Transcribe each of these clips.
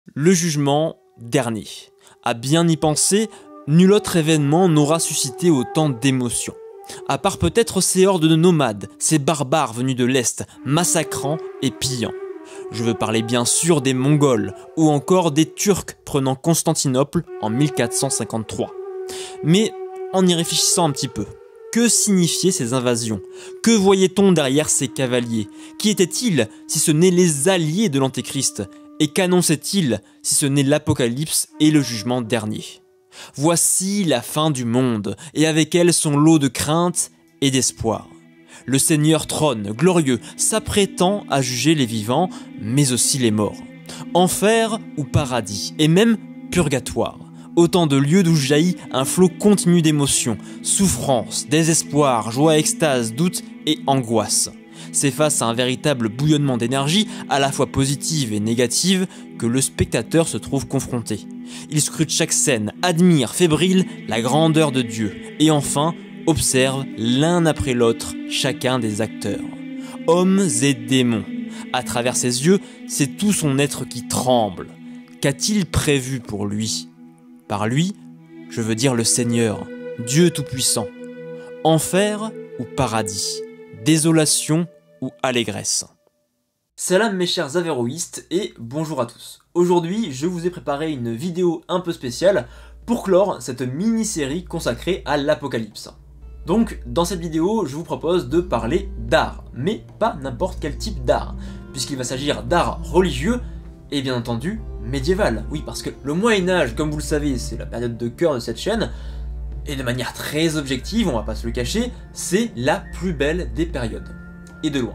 Le jugement dernier. À bien y penser, nul autre événement n'aura suscité autant d'émotions. À part peut-être ces hordes de nomades, ces barbares venus de l'Est, massacrant et pillant. Je veux parler bien sûr des Mongols, ou encore des Turcs prenant Constantinople en 1453. Mais en y réfléchissant un petit peu, que signifiaient ces invasions? Que voyait-on derrière ces cavaliers? Qui étaient-ils si ce n'est les alliés de l'Antéchrist? Et qu'annonçait-il si ce n'est l'Apocalypse et le jugement dernier? Voici la fin du monde, et avec elle son lot de crainte et d'espoir. Le Seigneur trône, glorieux, s'apprêtant à juger les vivants, mais aussi les morts. Enfer ou paradis, et même purgatoire. Autant de lieux d'où jaillit un flot continu d'émotions, souffrance, désespoir, joie, extase, doute et angoisse. C'est face à un véritable bouillonnement d'énergie, à la fois positive et négative, que le spectateur se trouve confronté. Il scrute chaque scène, admire, fébrile, la grandeur de Dieu, et enfin, observe l'un après l'autre chacun des acteurs. Hommes et démons. À travers ses yeux, c'est tout son être qui tremble. Qu'a-t-il prévu pour lui? Par lui, je veux dire le Seigneur, Dieu Tout-Puissant. Enfer ou paradis? Désolation ou allégresse? Salam mes chers avéroïstes et bonjour à tous. Aujourd'hui, je vous ai préparé une vidéo un peu spéciale pour clore cette mini-série consacrée à l'Apocalypse. Donc, dans cette vidéo, je vous propose de parler d'art, mais pas n'importe quel type d'art, puisqu'il va s'agir d'art religieux et bien entendu médiéval. Oui, parce que le Moyen-Âge, comme vous le savez, c'est la période de cœur de cette chaîne, et de manière très objective, on va pas se le cacher, c'est la plus belle des périodes, et de loin.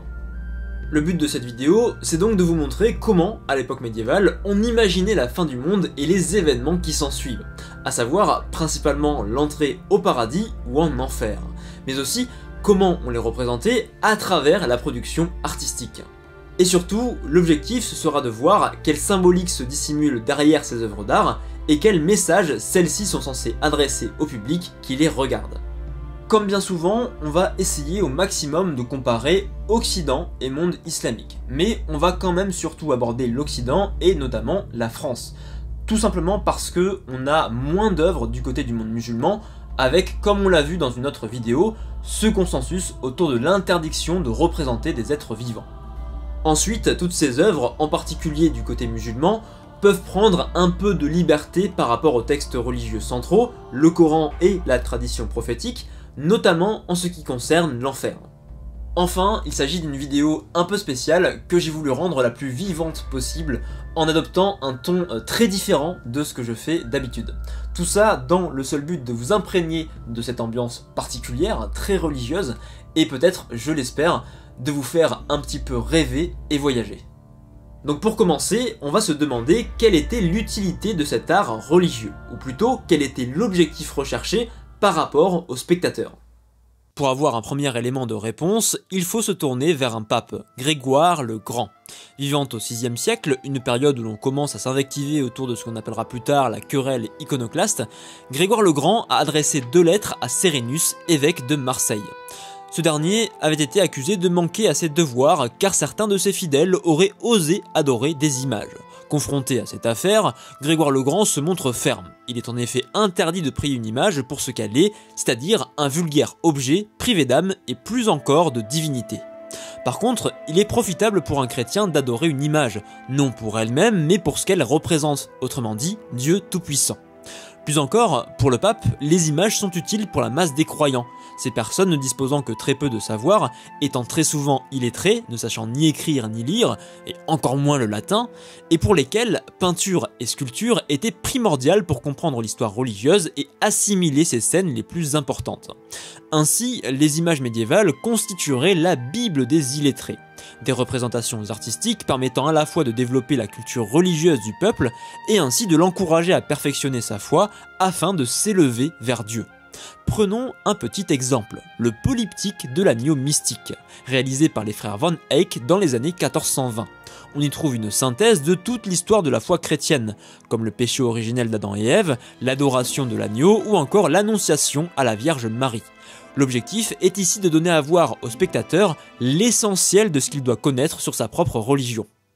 Le but de cette vidéo, c'est donc de vous montrer comment, à l'époque médiévale, on imaginait la fin du monde et les événements qui s'en suivent, à savoir principalement l'entrée au paradis ou en enfer, mais aussi comment on les représentait à travers la production artistique. Et surtout, l'objectif ce sera de voir quelle symbolique se dissimule derrière ces œuvres d'art et quels messages celles-ci sont censées adresser au public qui les regarde. Comme bien souvent, on va essayer au maximum de comparer Occident et monde islamique, mais on va quand même surtout aborder l'Occident et notamment la France. Tout simplement parce que on a moins d'œuvres du côté du monde musulman, avec, comme on l'a vu dans une autre vidéo, ce consensus autour de l'interdiction de représenter des êtres vivants. Ensuite, toutes ces œuvres, en particulier du côté musulman, peuvent prendre un peu de liberté par rapport aux textes religieux centraux, le Coran et la tradition prophétique, notamment en ce qui concerne l'enfer. Enfin, il s'agit d'une vidéo un peu spéciale que j'ai voulu rendre la plus vivante possible en adoptant un ton très différent de ce que je fais d'habitude. Tout ça dans le seul but de vous imprégner de cette ambiance particulière, très religieuse, et peut-être, je l'espère, de vous faire un petit peu rêver et voyager. Donc pour commencer, on va se demander quelle était l'utilité de cet art religieux, ou plutôt quel était l'objectif recherché par rapport au spectateur. Pour avoir un premier élément de réponse, il faut se tourner vers un pape, Grégoire le Grand. Vivant au VIe siècle, une période où l'on commence à s'invectiver autour de ce qu'on appellera plus tard la querelle iconoclaste, Grégoire le Grand a adressé 2 lettres à Sérénus, évêque de Marseille. Ce dernier avait été accusé de manquer à ses devoirs car certains de ses fidèles auraient osé adorer des images. Confronté à cette affaire, Grégoire le Grand se montre ferme. Il est en effet interdit de prier une image pour ce qu'elle est, c'est-à-dire un vulgaire objet privé d'âme et plus encore de divinité. Par contre, il est profitable pour un chrétien d'adorer une image, non pour elle-même mais pour ce qu'elle représente, autrement dit, Dieu Tout-Puissant. Plus encore, pour le pape, les images sont utiles pour la masse des croyants, ces personnes ne disposant que très peu de savoir, étant très souvent illettrées, ne sachant ni écrire ni lire, et encore moins le latin, et pour lesquelles peinture et sculpture étaient primordiales pour comprendre l'histoire religieuse et assimiler ces scènes les plus importantes. Ainsi, les images médiévales constitueraient la Bible des illettrés. Des représentations artistiques permettant à la fois de développer la culture religieuse du peuple et ainsi de l'encourager à perfectionner sa foi afin de s'élever vers Dieu. Prenons un petit exemple, le polyptyque de l'agneau mystique, réalisé par les frères Van Eyck dans les années 1420. On y trouve une synthèse de toute l'histoire de la foi chrétienne, comme le péché originel d'Adam et Ève, l'adoration de l'agneau ou encore l'annonciation à la Vierge Marie. L'objectif est ici de donner à voir au spectateur l'essentiel de ce qu'il doit connaître sur sa propre religion.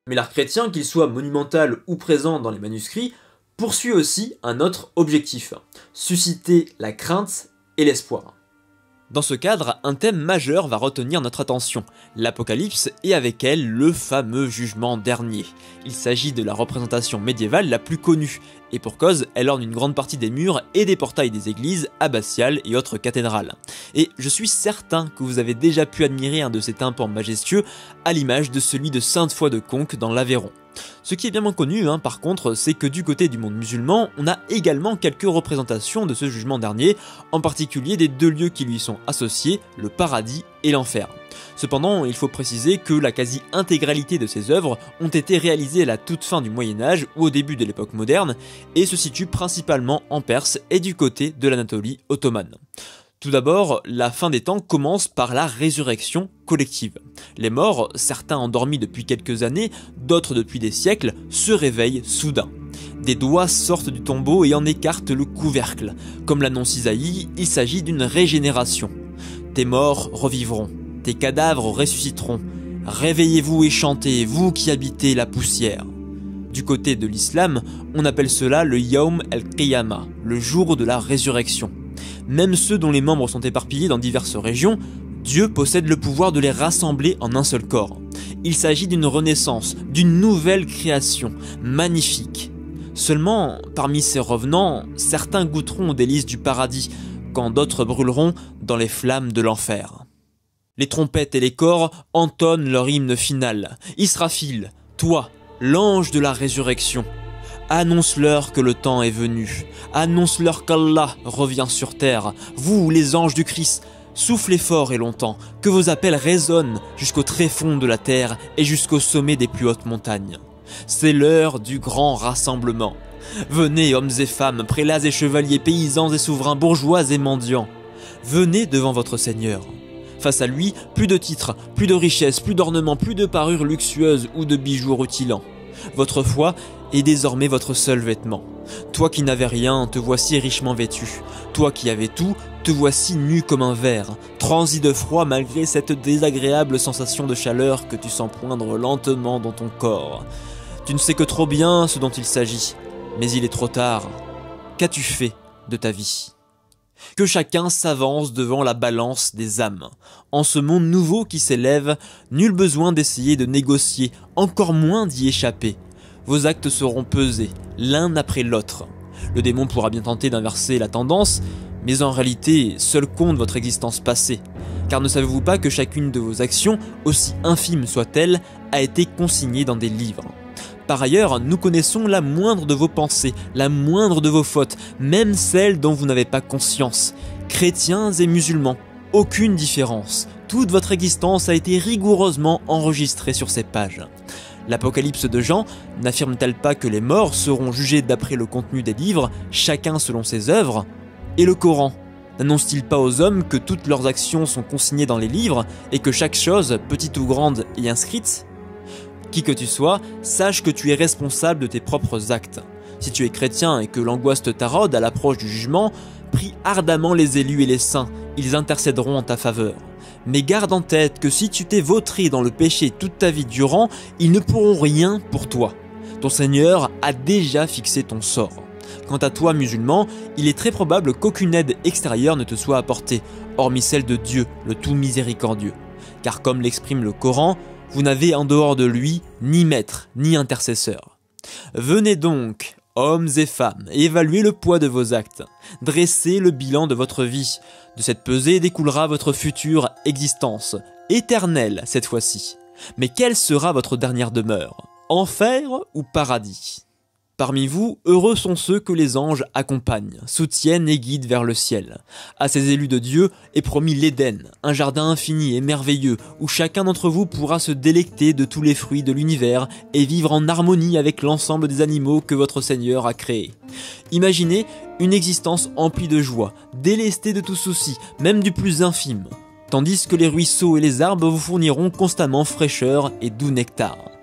Mais l'art chrétien, qu'il soit monumental ou présent dans les manuscrits, poursuit aussi un autre objectif, susciter la crainte et l'espoir. Dans ce cadre, un thème majeur va retenir notre attention, l'Apocalypse et avec elle le fameux jugement dernier. Il s'agit de la représentation médiévale la plus connue, et pour cause, elle orne une grande partie des murs et des portails des églises, abbatiales et autres cathédrales. Et je suis certain que vous avez déjà pu admirer un de ces tympans majestueux, à l'image de celui de Sainte-Foy de Conques dans l'Aveyron. Ce qui est bien moins connu, par contre, c'est que du côté du monde musulman, on a également quelques représentations de ce jugement dernier, en particulier des deux lieux qui lui sont associés, le paradis et l'enfer. Cependant, il faut préciser que la quasi-intégralité de ces œuvres ont été réalisées à la toute fin du Moyen-Âge ou au début de l'époque moderne, et se situent principalement en Perse et du côté de l'Anatolie ottomane. Tout d'abord, la fin des temps commence par la résurrection collective. Les morts, certains endormis depuis quelques années, d'autres depuis des siècles, se réveillent soudain. Des doigts sortent du tombeau et en écartent le couvercle. Comme l'annonce Isaïe, il s'agit d'une régénération. Tes morts revivront, tes cadavres ressusciteront. Réveillez-vous et chantez, vous qui habitez la poussière. Du côté de l'islam, on appelle cela le Yawm el-Qiyamah, le jour de la résurrection. Même ceux dont les membres sont éparpillés dans diverses régions, Dieu possède le pouvoir de les rassembler en un seul corps. Il s'agit d'une renaissance, d'une nouvelle création, magnifique. Seulement, parmi ces revenants, certains goûteront aux délices du paradis, quand d'autres brûleront dans les flammes de l'enfer. Les trompettes et les cors entonnent leur hymne final. Israfil, toi, l'ange de la résurrection, annonce-leur que le temps est venu. Annonce-leur qu'Allah revient sur terre. Vous, les anges du Christ, soufflez fort et longtemps, que vos appels résonnent jusqu'au tréfonds de la terre et jusqu'au sommet des plus hautes montagnes. C'est l'heure du grand rassemblement. Venez, hommes et femmes, prélats et chevaliers, paysans et souverains, bourgeois et mendiants. Venez devant votre Seigneur. Face à lui, plus de titres, plus de richesses, plus d'ornements, plus de parures luxueuses ou de bijoux rutilants. Votre foi est désormais votre seul vêtement. Toi qui n'avais rien, te voici richement vêtu. Toi qui avais tout, te voici nu comme un verre, transi de froid malgré cette désagréable sensation de chaleur que tu sens poindre lentement dans ton corps. Tu ne sais que trop bien ce dont il s'agit, mais il est trop tard. Qu'as-tu fait de ta vie ? Que chacun s'avance devant la balance des âmes. En ce monde nouveau qui s'élève, nul besoin d'essayer de négocier, encore moins d'y échapper. Vos actes seront pesés, l'un après l'autre. Le démon pourra bien tenter d'inverser la tendance, mais en réalité, seul compte votre existence passée. Car ne savez-vous pas que chacune de vos actions, aussi infime soit-elle, a été consignée dans des livres ? Par ailleurs, nous connaissons la moindre de vos pensées, la moindre de vos fautes, même celles dont vous n'avez pas conscience. Chrétiens et musulmans, aucune différence. Toute votre existence a été rigoureusement enregistrée sur ces pages. L'Apocalypse de Jean n'affirme-t-elle pas que les morts seront jugés d'après le contenu des livres, chacun selon ses œuvres ? Et le Coran n'annonce-t-il pas aux hommes que toutes leurs actions sont consignées dans les livres et que chaque chose, petite ou grande, est inscrite ? Qui que tu sois, sache que tu es responsable de tes propres actes. Si tu es chrétien et que l'angoisse te taraude à l'approche du jugement, prie ardemment les élus et les saints, ils intercéderont en ta faveur. Mais garde en tête que si tu t'es vautré dans le péché toute ta vie durant, ils ne pourront rien pour toi. Ton Seigneur a déjà fixé ton sort. Quant à toi, musulman, il est très probable qu'aucune aide extérieure ne te soit apportée, hormis celle de Dieu, le tout miséricordieux. Car comme l'exprime le Coran, vous n'avez en dehors de lui ni maître, ni intercesseur. Venez donc, hommes et femmes, évaluez le poids de vos actes. Dressez le bilan de votre vie. De cette pesée découlera votre future existence, éternelle cette fois-ci. Mais quelle sera votre dernière demeure ? Enfer ou paradis ? Parmi vous, heureux sont ceux que les anges accompagnent, soutiennent et guident vers le ciel. À ces élus de Dieu est promis l'Éden, un jardin infini et merveilleux où chacun d'entre vous pourra se délecter de tous les fruits de l'univers et vivre en harmonie avec l'ensemble des animaux que votre Seigneur a créés. Imaginez une existence emplie de joie, délestée de tout souci, même du plus infime. Tandis que les ruisseaux et les arbres vous fourniront constamment fraîcheur et doux nectar.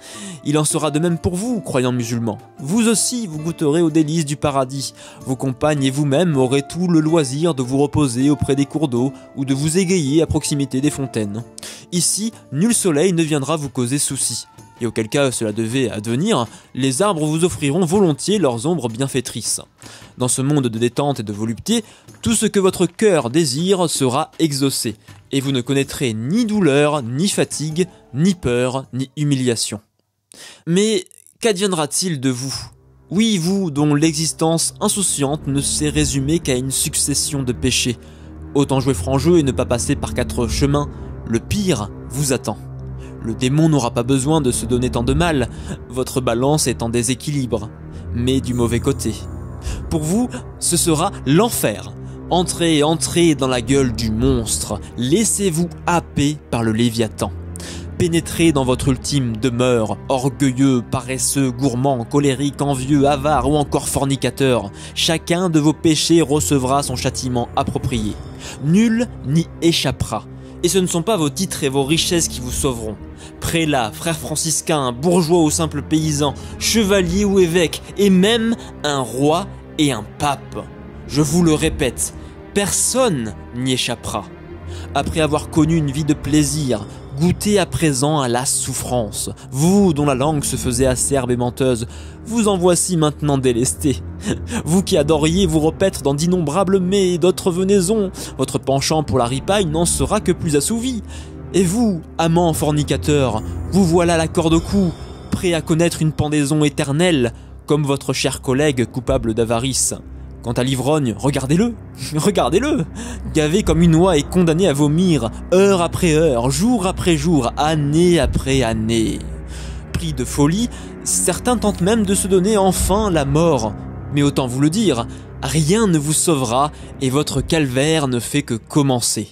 Il en sera de même pour vous, croyants musulmans. Vous aussi, vous goûterez aux délices du paradis. Vos compagnes et vous-même aurez tout le loisir de vous reposer auprès des cours d'eau ou de vous égayer à proximité des fontaines. Ici, nul soleil ne viendra vous causer souci. Et auquel cas cela devait advenir, les arbres vous offriront volontiers leurs ombres bienfaitrices. Dans ce monde de détente et de volupté, tout ce que votre cœur désire sera exaucé, et vous ne connaîtrez ni douleur, ni fatigue, ni peur, ni humiliation. Mais qu'adviendra-t-il de vous? Oui, vous dont l'existence insouciante ne s'est résumée qu'à une succession de péchés. Autant jouer franc jeu et ne pas passer par 4 chemins, le pire vous attend. Le démon n'aura pas besoin de se donner tant de mal, votre balance est en déséquilibre, mais du mauvais côté. Pour vous, ce sera l'enfer. Entrez, entrez dans la gueule du monstre, laissez-vous happer par le Léviathan. Pénétrez dans votre ultime demeure, orgueilleux, paresseux, gourmand, colérique, envieux, avare ou encore fornicateur. Chacun de vos péchés recevra son châtiment approprié. Nul n'y échappera. Et ce ne sont pas vos titres et vos richesses qui vous sauveront. Prélats, frères franciscains, bourgeois ou simples paysans, chevaliers ou évêques, et même un roi et un pape. Je vous le répète, personne n'y échappera. Après avoir connu une vie de plaisir, goûtez à présent à la souffrance. Vous dont la langue se faisait acerbe et menteuse, vous en voici maintenant délesté. Vous qui adoriez vous repaître dans d'innombrables mets et d'autres venaisons, votre penchant pour la ripaille n'en sera que plus assouvi. Et vous, amant fornicateur, vous voilà la corde au cou, prêt à connaître une pendaison éternelle, comme votre cher collègue coupable d'avarice. Quant à l'ivrogne, regardez-le, regardez-le, gavé comme une oie et condamné à vomir, heure après heure, jour après jour, année après année. Pris de folie, certains tentent même de se donner enfin la mort. Mais autant vous le dire, rien ne vous sauvera et votre calvaire ne fait que commencer.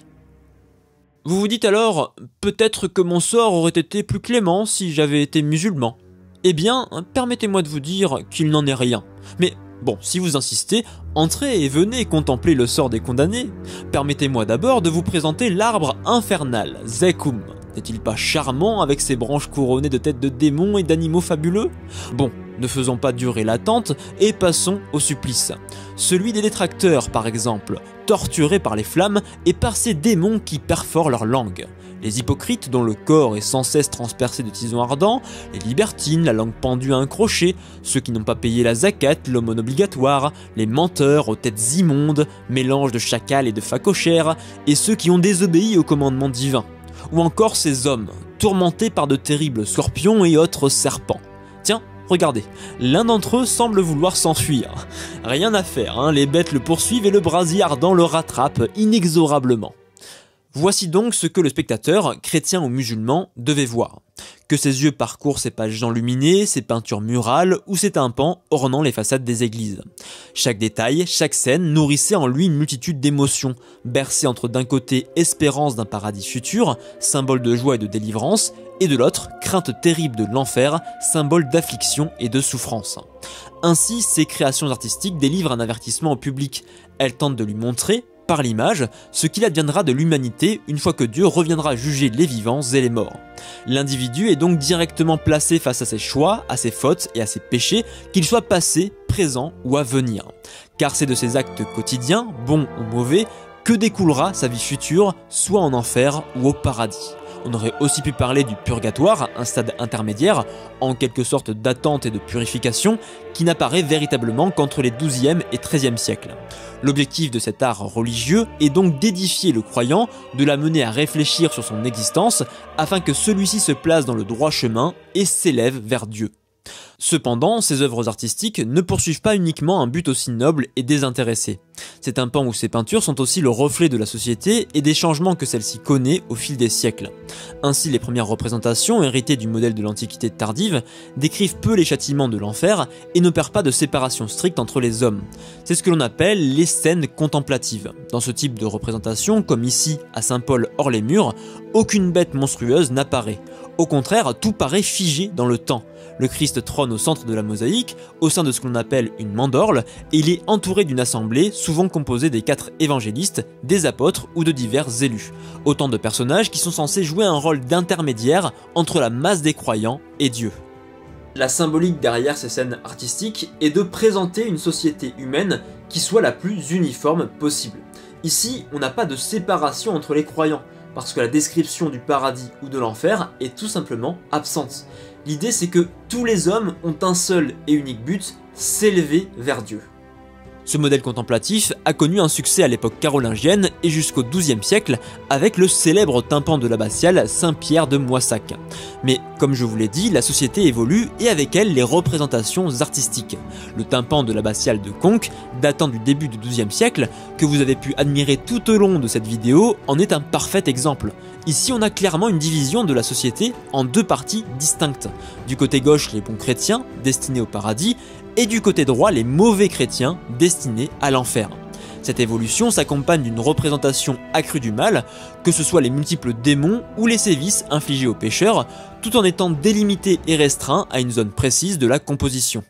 Vous vous dites alors, peut-être que mon sort aurait été plus clément si j'avais été musulman. Eh bien, permettez-moi de vous dire qu'il n'en est rien. Mais bon, si vous insistez, entrez et venez contempler le sort des condamnés. Permettez-moi d'abord de vous présenter l'arbre infernal, Zekum. N'est-il pas charmant avec ses branches couronnées de têtes de démons et d'animaux fabuleux? Bon, ne faisons pas durer l'attente et passons au supplice. Celui des détracteurs par exemple, torturés par les flammes et par ces démons qui perforent leur langue. Les hypocrites dont le corps est sans cesse transpercé de tisons ardents, les libertines, la langue pendue à un crochet, ceux qui n'ont pas payé la zakat, l'aumône obligatoire, les menteurs aux têtes immondes, mélange de chacals et de phacochères, et ceux qui ont désobéi au commandement divin. Ou encore ces hommes, tourmentés par de terribles scorpions et autres serpents. Tiens, regardez, l'un d'entre eux semble vouloir s'enfuir. Rien à faire, hein, les bêtes le poursuivent et le brasier ardent le rattrape inexorablement. Voici donc ce que le spectateur, chrétien ou musulman, devait voir. Que ses yeux parcourent ces pages enluminées, ces peintures murales ou ces tympans ornant les façades des églises. Chaque détail, chaque scène nourrissait en lui une multitude d'émotions, bercées entre d'un côté espérance d'un paradis futur, symbole de joie et de délivrance, et de l'autre crainte terrible de l'enfer, symbole d'affliction et de souffrance. Ainsi, ces créations artistiques délivrent un avertissement au public. Elles tentent de lui montrer, par l'image, ce qu'il adviendra de l'humanité une fois que Dieu reviendra juger les vivants et les morts. L'individu est donc directement placé face à ses choix, à ses fautes et à ses péchés, qu'ils soient passés, présents ou à venir. Car c'est de ses actes quotidiens, bons ou mauvais, que découlera sa vie future, soit en enfer ou au paradis. On aurait aussi pu parler du purgatoire, un stade intermédiaire, en quelque sorte d'attente et de purification, qui n'apparaît véritablement qu'entre les XIIe et XIIIe siècles. L'objectif de cet art religieux est donc d'édifier le croyant, de l'amener à réfléchir sur son existence, afin que celui-ci se place dans le droit chemin et s'élève vers Dieu. Cependant, ces œuvres artistiques ne poursuivent pas uniquement un but aussi noble et désintéressé. Ces tympans ou ces peintures sont aussi le reflet de la société et des changements que celle-ci connaît au fil des siècles. Ainsi, les premières représentations, héritées du modèle de l'Antiquité tardive, décrivent peu les châtiments de l'enfer et n'opèrent pas de séparation stricte entre les hommes. C'est ce que l'on appelle les scènes contemplatives. Dans ce type de représentation, comme ici à Saint-Paul hors les murs, aucune bête monstrueuse n'apparaît. Au contraire, tout paraît figé dans le temps. Le Christ trône au centre de la mosaïque, au sein de ce que l'on appelle une mandorle, et il est entouré d'une assemblée souvent composée des 4 évangélistes, des apôtres ou de divers élus. Autant de personnages qui sont censés jouer un rôle d'intermédiaire entre la masse des croyants et Dieu. La symbolique derrière ces scènes artistiques est de présenter une société humaine qui soit la plus uniforme possible. Ici, on n'a pas de séparation entre les croyants, parce que la description du paradis ou de l'enfer est tout simplement absente. L'idée c'est que tous les hommes ont un seul et unique but, s'élever vers Dieu. Ce modèle contemplatif a connu un succès à l'époque carolingienne et jusqu'au XIIe siècle avec le célèbre tympan de l'abbatiale Saint-Pierre de Moissac. Mais comme je vous l'ai dit, la société évolue et avec elle les représentations artistiques. Le tympan de l'abbatiale de Conques, datant du début du XIIe siècle, que vous avez pu admirer tout au long de cette vidéo, en est un parfait exemple. Ici on a clairement une division de la société en 2 parties distinctes. Du côté gauche les bons chrétiens, destinés au paradis, et du côté droit les mauvais chrétiens, destinés à l'enfer. Cette évolution s'accompagne d'une représentation accrue du mal, que ce soit les multiples démons ou les sévices infligés aux pécheurs, tout en étant délimité et restreint à une zone précise de la composition.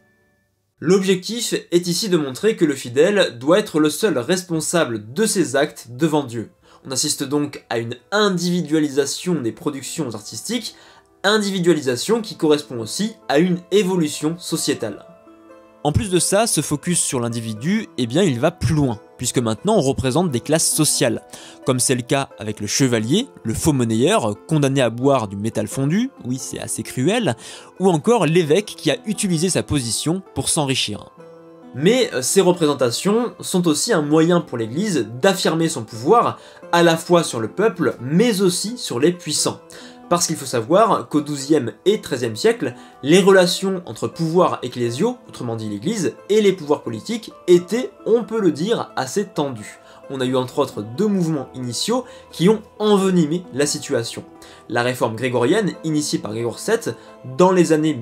L'objectif est ici de montrer que le fidèle doit être le seul responsable de ses actes devant Dieu. On assiste donc à une individualisation des productions artistiques, individualisation qui correspond aussi à une évolution sociétale. En plus de ça, ce focus sur l'individu, eh bien il va plus loin, puisque maintenant on représente des classes sociales, comme c'est le cas avec le chevalier, le faux monnayeur, condamné à boire du métal fondu, oui c'est assez cruel, ou encore l'évêque qui a utilisé sa position pour s'enrichir. Mais ces représentations sont aussi un moyen pour l'Église d'affirmer son pouvoir, à la fois sur le peuple, mais aussi sur les puissants. Parce qu'il faut savoir qu'au XIIe et XIIIe siècle, les relations entre pouvoirs ecclésiaux, autrement dit l'Église, et les pouvoirs politiques étaient, on peut le dire, assez tendues. On a eu entre autres 2 mouvements initiaux qui ont envenimé la situation. La réforme grégorienne, initiée par Grégoire VII, dans les années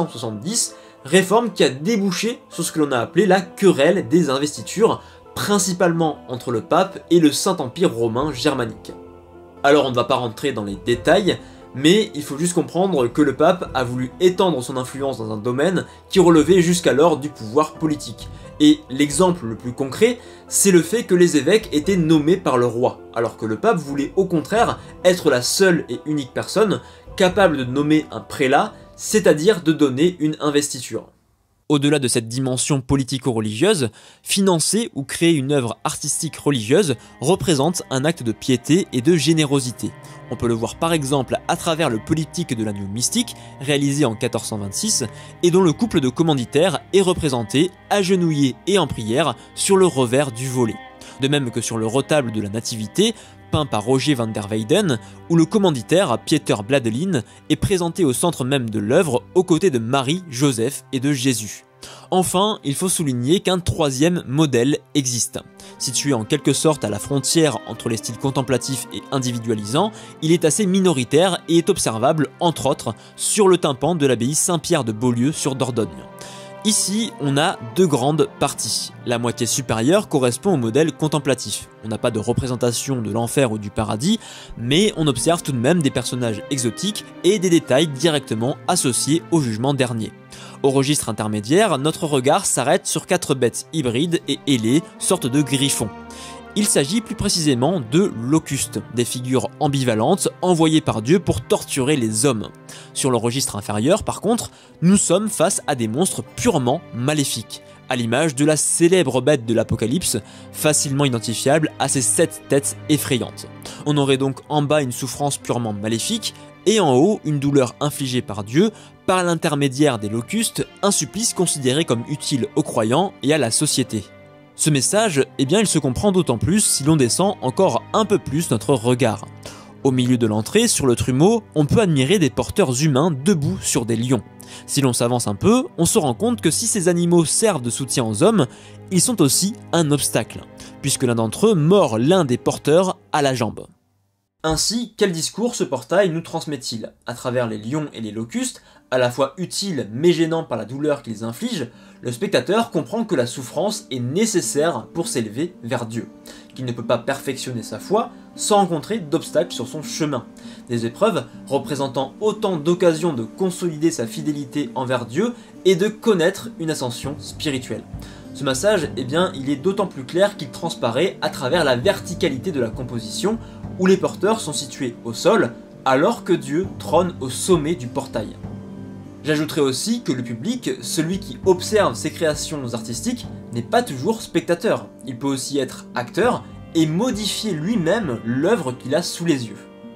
1170, réforme qui a débouché sur ce que l'on a appelé la querelle des investitures, principalement entre le pape et le Saint-Empire romain germanique. Alors on ne va pas rentrer dans les détails, mais il faut juste comprendre que le pape a voulu étendre son influence dans un domaine qui relevait jusqu'alors du pouvoir politique. Et l'exemple le plus concret, c'est le fait que les évêques étaient nommés par le roi, alors que le pape voulait au contraire être la seule et unique personne capable de nommer un prélat, c'est-à-dire de donner une investiture. Au-delà de cette dimension politico-religieuse, financer ou créer une œuvre artistique religieuse représente un acte de piété et de générosité. On peut le voir par exemple à travers le polyptyque de l'agneau mystique, réalisé en 1426, et dont le couple de commanditaires est représenté agenouillé et en prière sur le revers du volet. De même que sur le retable de la Nativité, peint par Roger van der Weyden, où le commanditaire, Pieter Bladelin, est présenté au centre même de l'œuvre aux côtés de Marie, Joseph et de Jésus. Enfin, il faut souligner qu'un 3e modèle existe. Situé en quelque sorte à la frontière entre les styles contemplatifs et individualisants, il est assez minoritaire et est observable, entre autres, sur le tympan de l'abbaye Saint-Pierre de Beaulieu sur Dordogne. Ici, on a 2 grandes parties. La moitié supérieure correspond au modèle contemplatif. On n'a pas de représentation de l'enfer ou du paradis, mais on observe tout de même des personnages exotiques et des détails directement associés au jugement dernier. Au registre intermédiaire, notre regard s'arrête sur 4 bêtes hybrides et ailées, sortes de griffons. Il s'agit plus précisément de locustes, des figures ambivalentes envoyées par Dieu pour torturer les hommes. Sur le registre inférieur, par contre, nous sommes face à des monstres purement maléfiques, à l'image de la célèbre bête de l'Apocalypse, facilement identifiable à ses 7 têtes effrayantes. On aurait donc en bas une souffrance purement maléfique, et en haut une douleur infligée par Dieu, par l'intermédiaire des locustes, un supplice considéré comme utile aux croyants et à la société. Ce message, eh bien, il se comprend d'autant plus si l'on descend encore un peu plus notre regard. Au milieu de l'entrée, sur le trumeau, on peut admirer des porteurs humains debout sur des lions. Si l'on s'avance un peu, on se rend compte que si ces animaux servent de soutien aux hommes, ils sont aussi un obstacle, puisque l'un d'entre eux mord l'un des porteurs à la jambe. Ainsi, quel discours ce portail nous transmet-il? À travers les lions et les locustes, à la fois utiles mais gênants par la douleur qu'ils infligent, le spectateur comprend que la souffrance est nécessaire pour s'élever vers Dieu. qu'il ne peut pas perfectionner sa foi sans rencontrer d'obstacles sur son chemin. Des épreuves représentant autant d'occasions de consolider sa fidélité envers Dieu et de connaître une ascension spirituelle. Ce massage, eh bien, il est d'autant plus clair qu'il transparaît à travers la verticalité de la composition, où les porteurs sont situés au sol, alors que Dieu trône au sommet du portail. J'ajouterai aussi que le public, celui qui observe ces créations artistiques, n'est pas toujours spectateur. Il peut aussi être acteur et modifier lui-même l'œuvre qu'il a sous les yeux.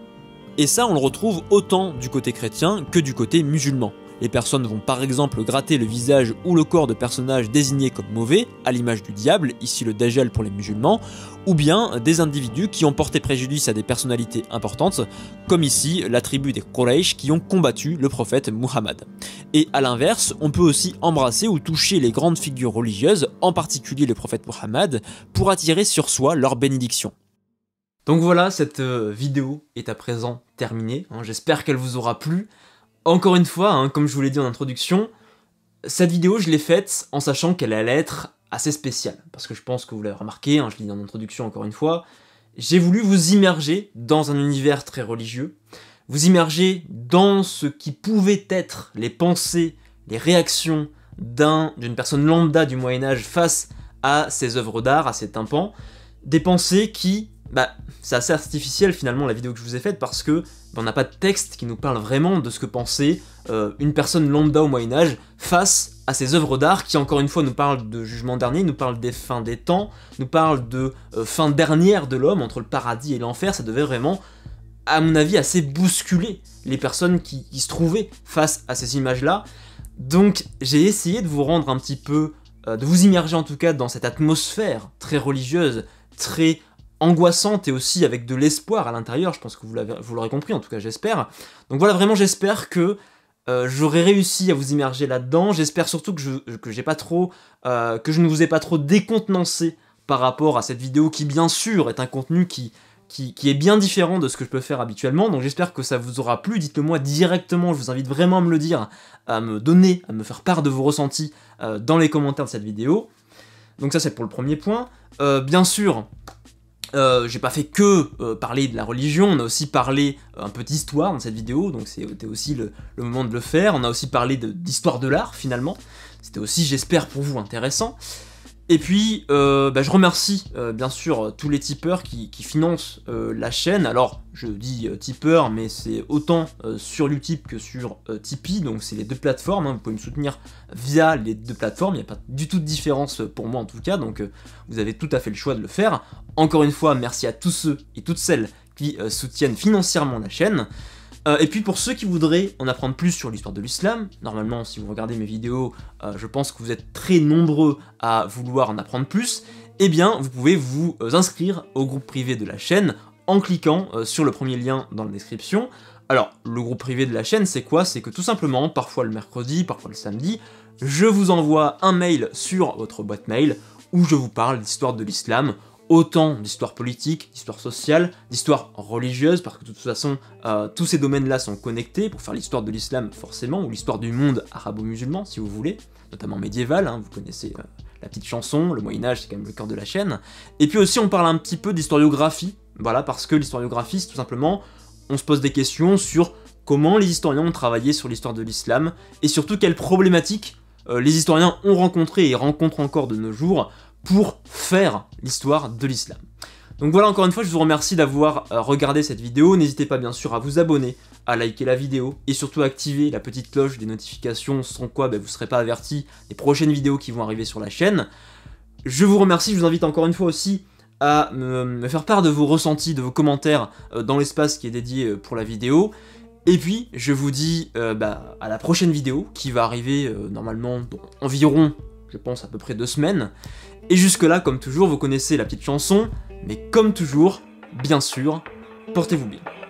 Et ça, on le retrouve autant du côté chrétien que du côté musulman. Les personnes vont par exemple gratter le visage ou le corps de personnages désignés comme mauvais, à l'image du diable, ici le Dajjal pour les musulmans, ou bien des individus qui ont porté préjudice à des personnalités importantes, comme ici la tribu des Quraysh qui ont combattu le prophète Muhammad. Et à l'inverse, on peut aussi embrasser ou toucher les grandes figures religieuses, en particulier le prophète Muhammad, pour attirer sur soi leur bénédiction. Donc voilà, cette vidéo est à présent terminée, j'espère qu'elle vous aura plu. Encore une fois, comme je vous l'ai dit en introduction, cette vidéo je l'ai faite en sachant qu'elle allait être assez spéciale, parce que je pense que vous l'avez remarqué, je l'ai dit en introduction encore une fois, j'ai voulu vous immerger dans un univers très religieux, vous immerger dans ce qui pouvait être les pensées, les réactions d'une personne lambda du Moyen-Âge face à ces œuvres d'art, à ces tympans, des pensées qui, c'est assez artificiel finalement la vidéo que je vous ai faite parce que on n'a pas de texte qui nous parle vraiment de ce que pensait une personne lambda au Moyen-Âge face à ces œuvres d'art qui encore une fois nous parlent de jugement dernier, nous parlent des fins des temps, nous parlent de fin dernière de l'homme, entre le paradis et l'enfer. Ça devait vraiment, à mon avis, assez bousculer les personnes qui se trouvaient face à ces images-là. Donc j'ai essayé de vous rendre un petit peu, de vous immerger en tout cas dans cette atmosphère très religieuse, très angoissante et aussi avec de l'espoir à l'intérieur, je pense que vous l'aurez compris, en tout cas j'espère. Donc voilà, vraiment j'espère que j'aurai réussi à vous immerger là-dedans, j'espère surtout que je ne vous ai pas trop décontenancé par rapport à cette vidéo qui bien sûr est un contenu qui est bien différent de ce que je peux faire habituellement, donc j'espère que ça vous aura plu, dites-le moi directement, je vous invite vraiment à me le dire, à me faire part de vos ressentis dans les commentaires de cette vidéo. Donc ça c'est pour le premier point. Bien sûr, j'ai pas fait que parler de la religion, on a aussi parlé un peu d'histoire dans cette vidéo, donc c'était aussi le moment de le faire. On a aussi parlé d'histoire de l'art finalement, c'était aussi, j'espère pour vous, intéressant. Et puis, je remercie bien sûr tous les tipeurs qui financent la chaîne. Alors, je dis tipeurs, mais c'est autant sur Utip que sur Tipeee, donc c'est les deux plateformes, vous pouvez me soutenir via les deux plateformes, il n'y a pas du tout de différence pour moi en tout cas, donc vous avez tout à fait le choix de le faire. Encore une fois, merci à tous ceux et toutes celles qui soutiennent financièrement la chaîne. Et puis pour ceux qui voudraient en apprendre plus sur l'histoire de l'islam, normalement si vous regardez mes vidéos, je pense que vous êtes très nombreux à vouloir en apprendre plus, eh bien vous pouvez vous inscrire au groupe privé de la chaîne en cliquant sur le premier lien dans la description. Alors le groupe privé de la chaîne c'est quoi? C'est que tout simplement, parfois le mercredi, parfois le samedi, je vous envoie un mail sur votre boîte mail où je vous parle d'histoire de l'islam, autant d'histoire politique, d'histoire sociale, d'histoire religieuse, parce que de toute façon, tous ces domaines-là sont connectés pour faire l'histoire de l'islam forcément, ou l'histoire du monde arabo-musulman, si vous voulez, notamment médiéval, vous connaissez la petite chanson, le Moyen-Âge, c'est quand même le cœur de la chaîne. Et puis aussi, on parle un petit peu d'historiographie, voilà, parce que l'historiographie, c'est tout simplement, on se pose des questions sur comment les historiens ont travaillé sur l'histoire de l'islam, et surtout quelles problématiques les historiens ont rencontrées et rencontrent encore de nos jours, pour faire l'histoire de l'islam. Donc voilà, encore une fois, je vous remercie d'avoir regardé cette vidéo. N'hésitez pas bien sûr à vous abonner, à liker la vidéo et surtout à activer la petite cloche des notifications, sans quoi vous ne serez pas averti des prochaines vidéos qui vont arriver sur la chaîne. Je vous remercie, je vous invite encore une fois aussi à me faire part de vos ressentis, de vos commentaires dans l'espace qui est dédié pour la vidéo. Et puis, je vous dis à la prochaine vidéo qui va arriver normalement dans environ, je pense, à peu près 2 semaines. Et jusque là, comme toujours, vous connaissez la petite chanson, mais comme toujours, bien sûr, portez-vous bien.